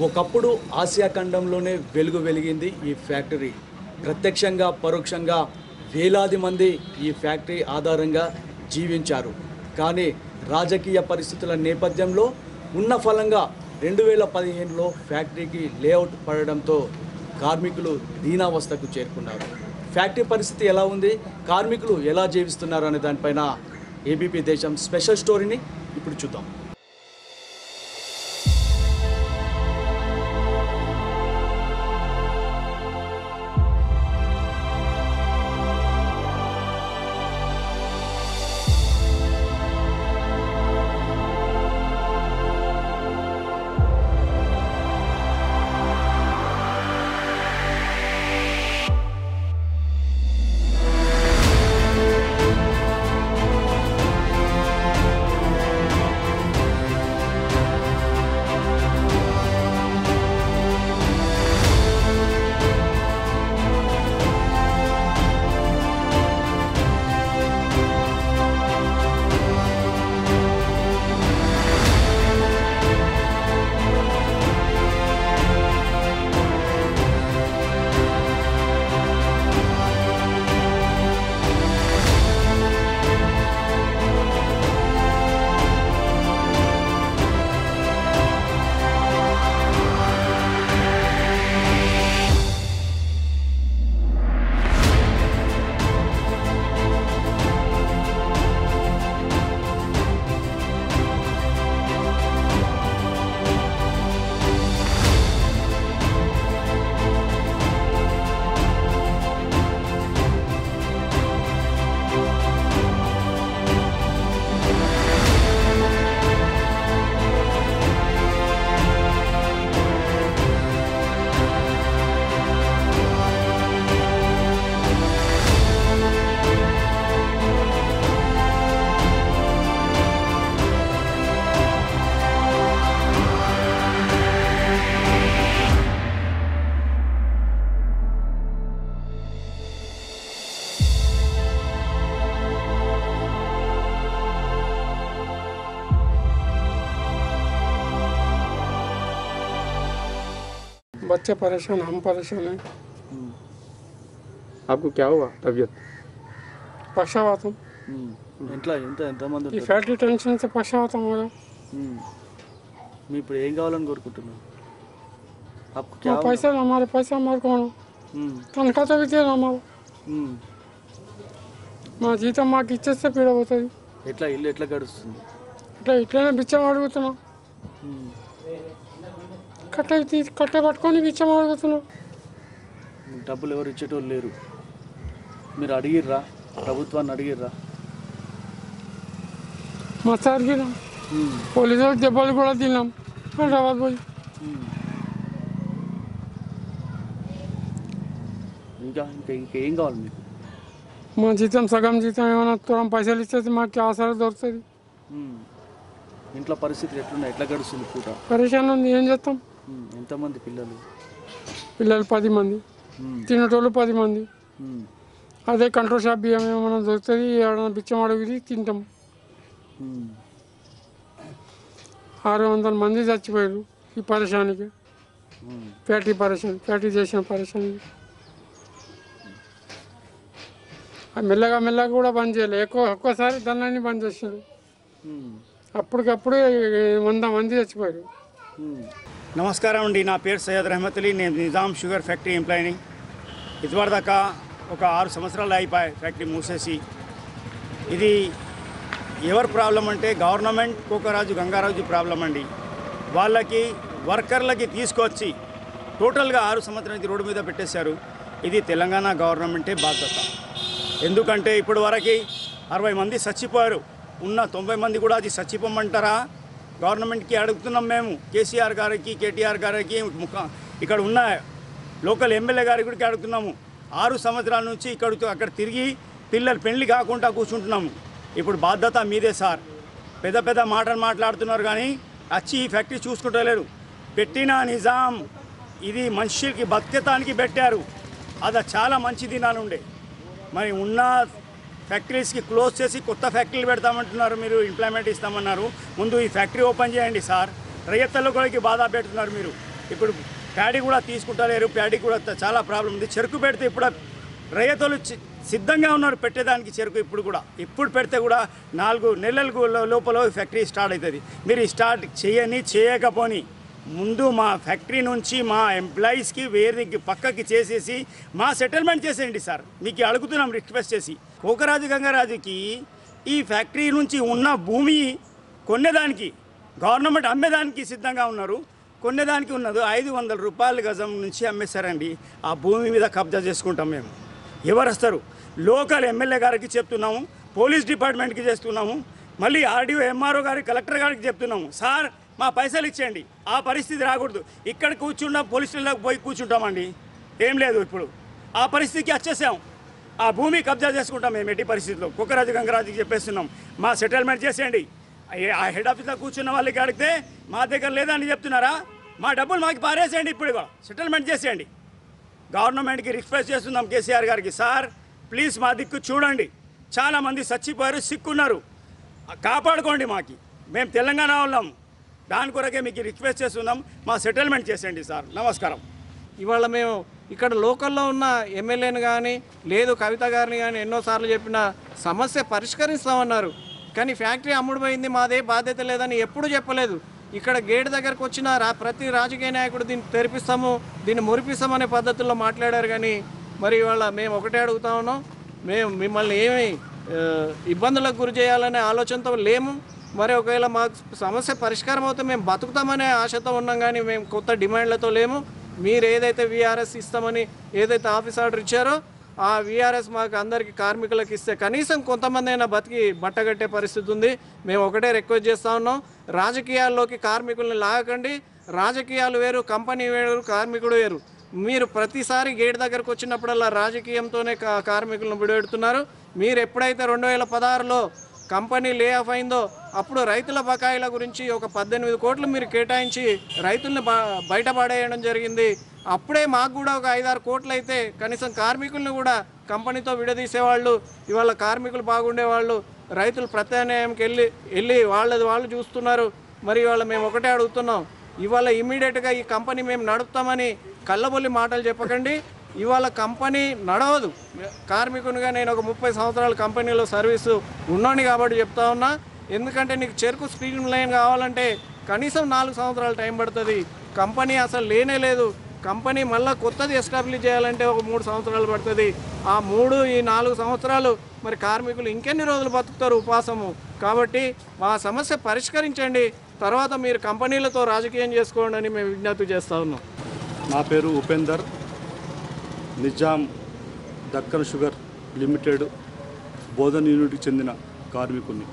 ఒకప్పుడు ఆసియా ఖండంలోనే వెలుగు వెలిగింది ఈ ఫ్యాక్టరీ. ప్రత్యక్షంగా పరోక్షంగా వేలాది మంది ఈ ఫ్యాక్టరీ ఆధారంగా జీవించారు. కానీ రాజకీయ పరిస్థితుల నేపథ్యంలో ఉన్న ఫలంగా 2015లో ఫ్యాక్టరీకి లేఅవుట్ పడడంతో కార్మికులు దీనావస్థకు చేరుకున్నారు. ఫ్యాక్టరీ పరిస్థితి ఎలా ఉంది, కార్మికులు ఎలా జీవిస్తున్నారు అనే దానిపైన ఏబీపీ దేశం స్పెషల్ స్టోరీని ఇప్పుడు చూద్దాం. बच्चे परेशान, हम परेशान हैं। आपको क्या हुआ तबीयत? पक्षाघातम। ఈ ఫ్యాక్టరీ టెన్షన్ से పక్షాఘాతం हो మీ ఇప్పుడు ఏం కావాలని కోరుకుంటున్నారు? आपको क्या पैसा हमारे पैसा हमारे कौन तनख्वाह तो भी दे हमारा మా జీతం మాకు ఇచ్చేస్తే పీడ పోతుంది. ఎట్లా ఇల్లు ఎట్లా గడుస్తుంది? ఇట్లనే బిచ్చం అడుగుతున్నాం. కట్ట పట్టుకొని బిచ్చం అడుగుతున్నాం. డబ్బులు ఎవరు ఇచ్చేటోళ్ళు లేరు. మీరు అడిగిర్రా? ప్రభుత్వాన్ని అడిగిర్రా? మా సార్ గినాం, పోలీసు వాళ్ళకి దెబ్బలు కూడా తిన్నాం హైదరాబాద్ పోయి. ఇంకా ఏం కావాలి మీకు? మా జీతం సగం జీతం ఏమైనా తురం పైసలు ఇచ్చేసి మాకు ఆసరా దొరుకుతుంది. ఇంట్లో పరిస్థితులు ఎట్లున్నాయి? ఎట్లా గడుస్తుంది పూట? పరేషాన్ ఉంది. ఏం చేస్తాం? ఎంతమంది పిల్లలు? 10 మంది, తినేటోళ్ళు 10 మంది. అదే కంట్రోల్ షాప్ బియ్యం ఏమైనా దొరుకుతుంది, ఏమైనా బిచ్చం అడిగి తింటాం. 600 మంది చచ్చిపోయారు ఈ పరేషానికి. ఫ్యాక్టరీ చేసిన పరేషానికి మెల్లగా కూడా బంద్ చేయలేదు. ఒక్కసారి దాన్ని బంద్ చేసాడు. అప్పటికప్పుడు 100 మంది చచ్చిపోయారు. నమస్కారం అండి, నా పేరు సయ్యద్ రహమత్ అలీ. నేను నిజాం షుగర్ ఫ్యాక్టరీ ఎంప్లాయీని. ఇదివరదాకా ఒక 6 సంవత్సరాలు అయిపోయాయి ఫ్యాక్టరీ మూసేసి. ఇది ఎవరి ప్రాబ్లం అంటే గవర్నమెంట్ కోకరాజు గంగారాజు ప్రాబ్లం అండి. వాళ్ళకి వర్కర్లకి తీసుకొచ్చి టోటల్గా 6 సంవత్సరాలకి రోడ్డు మీద పెట్టేశారు. ఇది తెలంగాణ గవర్నమెంటే బాధ్యత. ఎందుకంటే ఇప్పుడు వరకు 60 మంది చచ్చిపోయారు. ఉన్న 90 మంది కూడా అది చచ్చిపోమంటారా? గవర్నమెంట్కి అడుగుతున్నాం మేము, కేసీఆర్ గారికి, కేటీఆర్ గారికి, ఇక్కడ ఉన్న లోకల్ ఎమ్మెల్యే గారికి కూడా అడుగుతున్నాము. 6 సంవత్సరాల నుంచి అక్కడ తిరిగి పిల్లలు పెళ్లి కాకుండా కూర్చుంటున్నాము. ఇప్పుడు బాధ్యత మీదే సార్. పెద్ద మాటలు మాట్లాడుతున్నారు కానీ వచ్చి ఈ ఫ్యాక్టరీ చూసుకుంటలేరు. పెట్టిన నిజాం ఇది మనుషులకి బతికటానికి పెట్టారు. అది చాలా మంచి దినాలు ఉండే. మరి ఉన్న ఫ్యాక్టరీస్కి క్లోజ్ చేసి కొత్త ఫ్యాక్టరీలు పెడతామంటున్నారు. మీరు ఎంప్లాయ్మెంట్ ఇస్తామన్నారు. ముందు ఈ ఫ్యాక్టరీ ఓపెన్ చేయండి సార్. రైతులకు బాధ పెడుతున్నారు మీరు. ఇప్పుడు ప్యాడీ కూడా తీసుకుంటలేరు. ప్యాడీ కూడా చాలా ప్రాబ్లం ఉంది. చెరుకు పెడితే ఇప్పుడు రైతులు సిద్ధంగా ఉన్నారు పెట్టేదానికి చెరుకు. ఇప్పుడు పెడితే కూడా 4 నెలలకు లోపల ఫ్యాక్టరీ స్టార్ట్ అవుతుంది. మీరు స్టార్ట్ చేయకపోని ముందు మా ఫ్యాక్టరీ నుంచి మా ఎంప్లాయీస్కి వేరే పక్కకి చేసేసి మా సెటిల్మెంట్ చేసేయండి సార్. మీకు అడుగుతున్నాం రిక్వెస్ట్ చేసి. కోకరాజు గంగరాజుకి ఈ ఫ్యాక్టరీ నుంచి ఉన్న భూమి కొనేదానికి గవర్నమెంట్ అమ్మేదానికి సిద్ధంగా ఉన్నారు. కొనేదానికి ఉన్నది 500 రూపాయల గజం నుంచి అమ్మేశారండి. ఆ భూమి మీద కబ్జా చేసుకుంటాం మేము. ఎవరు వస్తారు? లోకల్ ఎమ్మెల్యే గారికి చెప్తున్నాము, పోలీస్ డిపార్ట్మెంట్కి చేస్తున్నాము, మళ్ళీ ఆర్డీఓ ఎంఆర్ఓ గారికి కలెక్టర్ గారికి చెప్తున్నాము. సార్ మా పైసలు ఇచ్చేయండి. ఆ పరిస్థితి రాకూడదు. ఇక్కడ కూర్చుంటాం, పోలీస్ స్టేషన్లోకి పోయి కూర్చుంటామండి. ఏం లేదు. ఇప్పుడు ఆ పరిస్థితికి వచ్చేసాం. ఆ భూమి కబ్జా చేసుకుంటాం మేము ఎట్టి పరిస్థితిలో. కోకరాజు గంగరాజుకి చెప్పేస్తున్నాం, మా సెటిల్మెంట్ చేసేయండి. ఆ హెడ్ ఆఫీస్లో కూర్చున్న వాళ్ళకి అడిగితే మా దగ్గర లేదని చెప్తున్నారా? మా డబ్బులు మాకు పారేసేయండి. ఇప్పుడు సెటిల్మెంట్ చేసేయండి. గవర్నమెంట్కి రిక్వెస్ట్ చేస్తున్నాం కేసీఆర్ గారికి, సార్ ప్లీజ్ మా దిక్కు చూడండి. చాలామంది చచ్చిపోయారు, సిక్కున్నారు, కాపాడుకోండి. మేము తెలంగాణ వాళ్ళం. దాని కొరకే మీకు రిక్వెస్ట్ చేస్తున్నాం, మా సెటిల్మెంట్ చేసేయండి సార్. నమస్కారం. ఇవాళ మేము ఇక్కడ లోకల్లో ఉన్న ఎమ్మెల్యేని కానీ లేదు కవిత గారిని కానీ ఎన్నోసార్లు చెప్పిన సమస్య పరిష్కరిస్తామన్నారు. కానీ ఫ్యాక్టరీ అమ్ముడుపోయింది, మాదే బాధ్యత లేదని ఎప్పుడు చెప్పలేదు. ఇక్కడ గేట్ దగ్గరకు వచ్చిన ప్రతి రాజకీయ నాయకుడు దీన్ని తెరిపిస్తాము, దీన్ని మురిపిస్తామనే పద్ధతుల్లో మాట్లాడారు. కానీ మరి ఇవాళ మేము ఒకటే అడుగుతా ఉన్నాం, మేము మిమ్మల్ని ఏమి ఇబ్బందులకు గురి చేయాలనే ఆలోచనతో లేము. మరి ఒకవేళ మాకు సమస్య పరిష్కారం అవుతే మేము బతుకుతామనే ఆశతో ఉన్నాం. కానీ మేము కొత్త డిమాండ్లతో లేము. మీరు ఏదైతే వీఆర్ఎస్ ఇస్తామని ఏదైతే ఆఫీస్ ఆర్డర్ ఇచ్చారో ఆ వీఆర్ఎస్ మాకు అందరికీ కార్మికులకు ఇస్తే కనీసం కొంతమంది అయినా బతికి బట్టగట్టే పరిస్థితి ఉంది. మేము ఒకటే రిక్వెస్ట్ చేస్తూ ఉన్నాం, రాజకీయాల్లోకి కార్మికుల్ని లాగకండి. రాజకీయాలు వేరు, కంపెనీ వేరు, కార్మికుడు వేరు. మీరు ప్రతిసారి గేట్ దగ్గరకు వచ్చినప్పుడల్లా రాజకీయంతోనే కార్మికులను విడబెడుతున్నారు. మీరు ఎప్పుడైతే 2016లో కంపెనీ లే ఆఫ్ అయిందో అప్పుడు రైతుల బకాయిల గురించి ఒక 18 కోట్లు మీరు కేటాయించి రైతుల్ని బయటపడేయడం జరిగింది. అప్పుడే మాకు కూడా ఒక 5-6 కోట్లు అయితే కనీసం కార్మికుల్ని కూడా కంపెనీతో విడదీసేవాళ్ళు. ఇవాళ కార్మికులు బాగుండేవాళ్ళు, రైతులు ప్రత్యామ్నాయంకి వెళ్ళి వాళ్ళు చూస్తున్నారు. మరి ఇవాళ మేము ఒకటే అడుగుతున్నాం, ఇవాళ ఇమ్మీడియట్గా ఈ కంపెనీ మేము నడుపుతామని కళ్ళబొల్లి మాటలు చెప్పకండి. ఇవాళ కంపెనీ నడవదు. కార్మికునిగా నేను ఒక 30 సంవత్సరాల కంపెనీలో సర్వీసు ఉన్నాను కాబట్టి చెప్తా ఉన్నా. ఎందుకంటే నీకు చెరుకు స్ట్రీమ్ లైన్ కావాలంటే కనీసం 4 సంవత్సరాలు టైం పడుతుంది. కంపెనీ అసలు లేనే లేదు. కంపెనీ మళ్ళీ కొత్తది ఎస్టాబ్లిష్ చేయాలంటే ఒక 3 సంవత్సరాలు పడుతుంది. ఆ 4 సంవత్సరాలు మరి కార్మికులు ఇంకెన్ని రోజులు బతుకుతారు ఉపాసము? కాబట్టి మా సమస్య పరిష్కరించండి, తర్వాత మీరు కంపెనీలతో రాజకీయం చేసుకోండి అని మేము విజ్ఞప్తి చేస్తూ ఉన్నాం. నా పేరు ఉపేందర్, నిజాం దక్కన్ షుగర్ లిమిటెడ్ బోధన్ యూనిట్కి చెందిన కార్మికుని.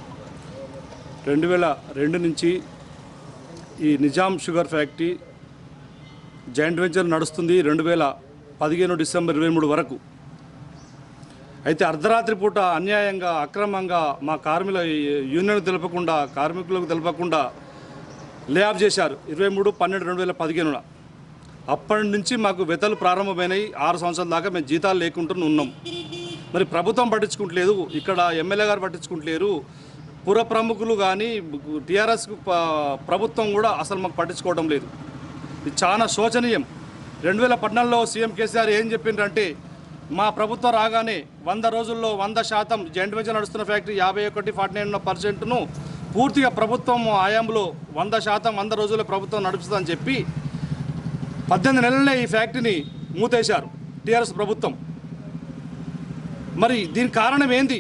2002 నుంచి ఈ Nizam sugar factory joint venture నడుస్తుంది 2015 డిసెంబర్ 23 వరకు. అయితే అర్ధరాత్రి పూట అన్యాయంగా అక్రమంగా మా యూనియన్కు తెలపకుండా కార్మికులకు తెలపకుండా లే ఆఫ్ చేశారు 23/12/2015. అప్పటి నుంచి మాకు వెతలు ప్రారంభమైనాయి. 6 సంవత్సరాల దాకా మేము జీతాలు లేకుండా ఉన్నాం. మరి ప్రభుత్వం పట్టించుకుంటలేదు, ఇక్కడ ఎమ్మెల్యే గారు పట్టించుకుంటలేరు, పుర ప్రముఖులు కానీ టీఆర్ఎస్ ప్రభుత్వం కూడా అసలు మాకు పట్టించుకోవడం లేదు. ఇది చాలా శోచనీయం. 2014లో సీఎం కేసీఆర్ ఏం చెప్పిండ్రంటే, మా ప్రభుత్వం రాగానే 100 రోజుల్లో 100% జాయింట్ వెంచర్ నడుస్తున్న ఫ్యాక్టరీ 51-49% పూర్తిగా ప్రభుత్వం ఆయాంలో 100% 100 రోజుల్లో ప్రభుత్వం నడుపుతుందని చెప్పి 18 నెలలనే ఈ ఫ్యాక్టరీని మూతేశారు టీఆర్ఎస్ ప్రభుత్వం. మరి దీనికి కారణం ఏంది?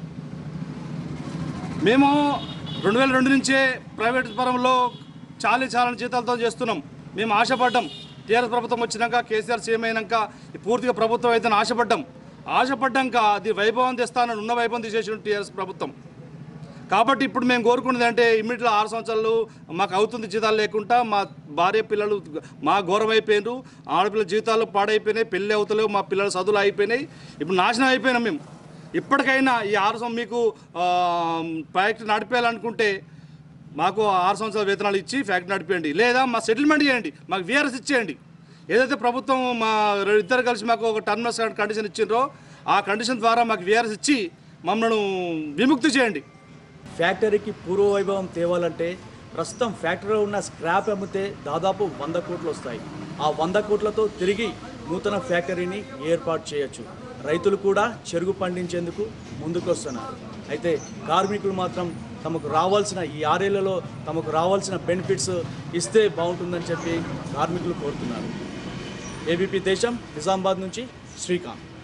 మేము 2002 నుంచే ప్రైవేట్ పరంలో చాలా జీతాలతో చేస్తున్నాం. మేము ఆశపడ్డాం, టీఆర్ఎస్ ప్రభుత్వం వచ్చినాక కేసీఆర్ సీఎం అయినాక పూర్తిగా ప్రభుత్వం అయితే ఆశపడ్డాక అది వైభవం తెస్తానని ఉన్న వైభవం తీసేసిన టీఆర్ఎస్ ప్రభుత్వం. కాబట్టి ఇప్పుడు మేము కోరుకున్నది అంటే ఇమ్మీడియట్గా 6 సంవత్సరాలు మాకు అవుతుంది జీతాలు లేకుండా. మా భార్య పిల్లలు మా ఘోరం అయిపోయినారు, ఆడపిల్లల జీతాలు పాడైపోయినాయి, పెళ్ళి అవుతలేవు, మా పిల్లల చదువులు అయిపోయినాయి, ఇప్పుడు నాశనం అయిపోయినాం మేము. ఇప్పటికైనా ఈ 6 సంవత్సరం మీకు ఫ్యాక్టరీ నడిపేయాలనుకుంటే మాకు 6 సంవత్సరాల వేతనాలు ఇచ్చి ఫ్యాక్టరీ నడిపేయండి, లేదా మా సెటిల్మెంట్ చేయండి, మాకు వీఆర్ఎస్ ఇచ్చేయండి. ఏదైతే ప్రభుత్వం మా ఇద్దరు కలిసి మాకు ఒక టర్మ్స్ కండిషన్ ఇచ్చిండ్రో ఆ కండిషన్ ద్వారా మాకు వీఆర్ఎస్ ఇచ్చి మమ్మల్ని విముక్తి చేయండి. ఫ్యాక్టరీకి పూర్వ వైభవం తేవాలంటే ప్రస్తుతం ఫ్యాక్టరీలో ఉన్న స్క్రాప్ అమ్మితే దాదాపు 100 కోట్లు వస్తాయి. ఆ 100 కోట్లతో తిరిగి నూతన ఫ్యాక్టరీని ఏర్పాటు చేయొచ్చు. రైతులు కూడా చెరుకు పండించేందుకు ముందుకొస్తున్నారు. అయితే కార్మికులు మాత్రం తమకు రావాల్సిన ఈ 6 ఏళ్లలో తమకు రావాల్సిన బెనిఫిట్స్ ఇస్తే బాగుంటుందని చెప్పి కార్మికులు కోరుతున్నారు. ఏబీపీ దేశం, నిజామాబాద్ నుంచి శ్రీకాంత్.